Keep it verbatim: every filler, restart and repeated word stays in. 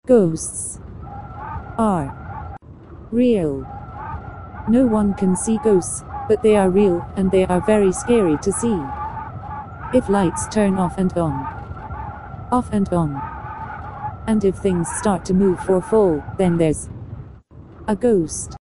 Ghosts are real. No one can see ghosts, but they are real, and they are very scary to see. If lights turn off and on, off and on, and if things start to move or fall, then there's a ghost.